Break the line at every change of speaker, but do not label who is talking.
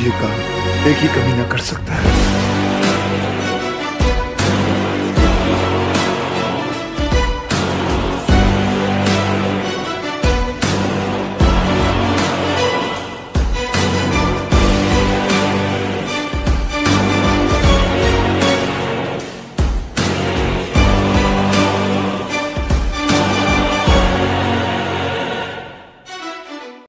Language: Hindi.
ये काम एक ही कमीना कर सकता है।